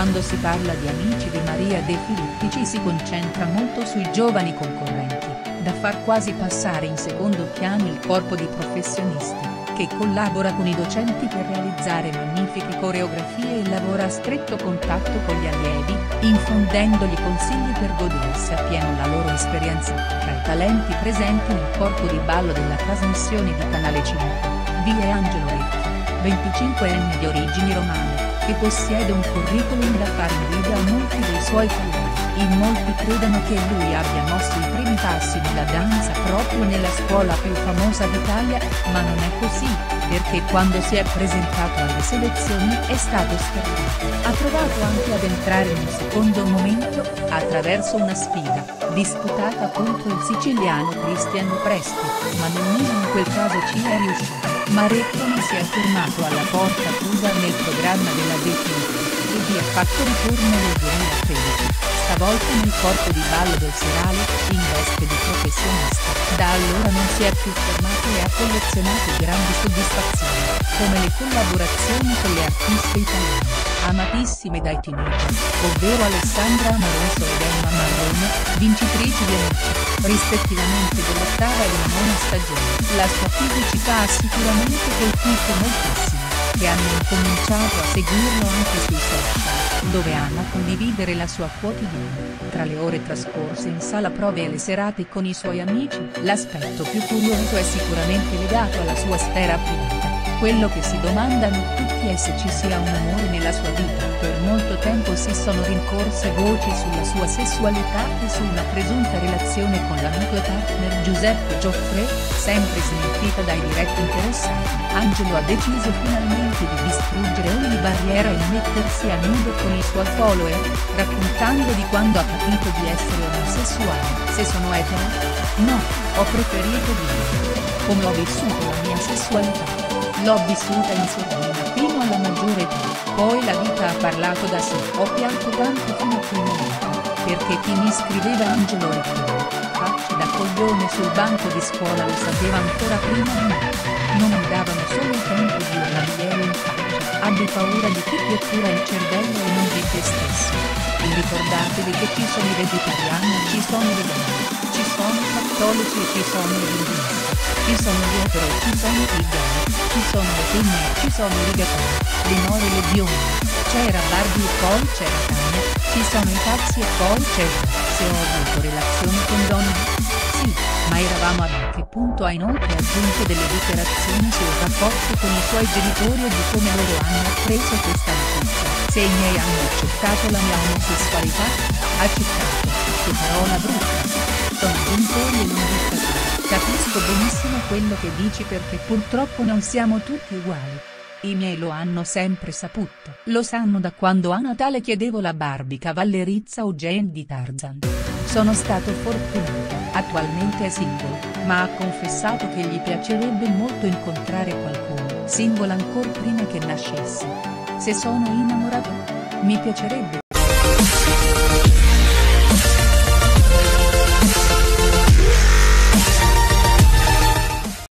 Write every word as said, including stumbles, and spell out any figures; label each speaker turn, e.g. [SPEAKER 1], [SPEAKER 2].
[SPEAKER 1] quando si parla di Amici di Maria De Filippi ci si concentra molto sui giovani concorrenti, da far quasi passare in secondo piano il corpo di professionisti, che collabora con i docenti per realizzare magnifiche coreografie e lavora a stretto contatto con gli allievi, infondendogli consigli per godersi appieno la loro esperienza. Tra i talenti presenti nel corpo di ballo della trasmissione di Canale cinque, vi è Angelo Recchi, venticinquenne di origini romane, che possiede un curriculum da fare invidia a molti dei suoi colleghi. In molti credono che lui abbia mosso i primi passi nella danza proprio nella scuola più famosa d'Italia, ma non è così, perché quando si è presentato alle selezioni è stato scartato. Ha provato anche ad entrare in un secondo momento, attraverso una sfida, disputata contro il siciliano Cristiano Presti, ma nemmeno in quel caso ci è riuscito. Ma Recchi si è fermato alla porta chiusa nel programma della De Filippi, e vi ha fatto ritorno nel duemilatredici, stavolta nel corpo di ballo del serale, in veste di professionista. Da allora non si è più fermato e ha collezionato grandi soddisfazioni, come le collaborazioni con le artiste italiane, amatissime dai teenager, ovvero Alessandra Amoroso ed Emma Marrone, vincitrici di Amici, rispettivamente dell'ottava e della nona stagione. La sua fisicità ha sicuramente colpito moltissimi, che hanno incominciato a seguirlo anche sui social, dove ama condividere la sua quotidiana. Tra le ore trascorse in sala prove e le serate con i suoi amici, l'aspetto più curioso è sicuramente legato alla sua sfera privata. Quello che si domandano tutti è se ci sia un amore nella sua vita. Per molto tempo si sono rincorse voci sulla sua sessualità e su una presunta relazione con l'amico e partner Giuseppe Gioffre, sempre smentita dai diretti interessati. Angelo ha deciso finalmente di distruggere ogni barriera e mettersi a nudo con i suoi follower, raccontando di quando ha capito di essere omosessuale. Se sono etero? No, ho preferito dire come ho vissuto la mia sessualità. L'ho vissuta in sordina fino alla maggiore età, poi la vita ha parlato da sé. Ho pianto tanto fino a quel momento, perché chi mi scriveva Angelo Recchioni, facce da coglione sul banco di scuola lo sapeva ancora prima di me. Non mi davano solo il tempo di urlarglielo in faccia. Abbi paura di chi ti ottura il cervello e non di te stesso. E ricordatevi che ci sono i vegetariani, ci sono i vegani, ci sono i cattolici e ci sono i hinduisti, ci sono gli etero e ci sono i gay, ci sono le femmine e ci sono i rigatori, le nore e le bionde, c'era Barbie e poi c'era Tania, ci sono i pazzi e poi c'era. Se ho avuto relazioni con donne? Sì, ma eravamo ad che punto? Ha inoltre aggiunto delle dichiarazioni sul rapporto con i suoi genitori e di come loro hanno appreso questa notizia. Se i miei hanno accettato la mia omosessualità? Accettato, che parola brutta. Sono genitori e non dittatori. Capisco benissimo quello che dici perché purtroppo non siamo tutti uguali. I miei lo hanno sempre saputo. Lo sanno da quando a Natale chiedevo la Barbie cavallerizza o Jane di Tarzan. Sono stato fortunato, attualmente è single, ma ha confessato che gli piacerebbe molto incontrare qualcuno. Single ancor prima che nascesse. Se sono innamorato? Mi piacerebbe.